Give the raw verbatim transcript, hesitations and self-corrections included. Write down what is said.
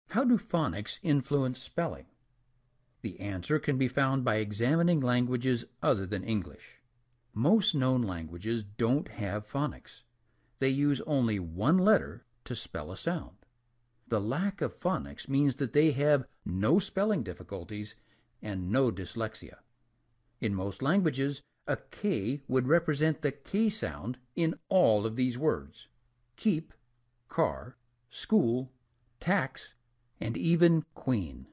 How do phonics influence spelling? The answer can be found by examining languages other than English. Most known languages don't have phonics. They use only one letter to spell a sound. The lack of phonics means that they have no spelling difficulties and no dyslexia. In most languages, a K would represent the K sound in all of these words: keep, car, school, tax, and even queen.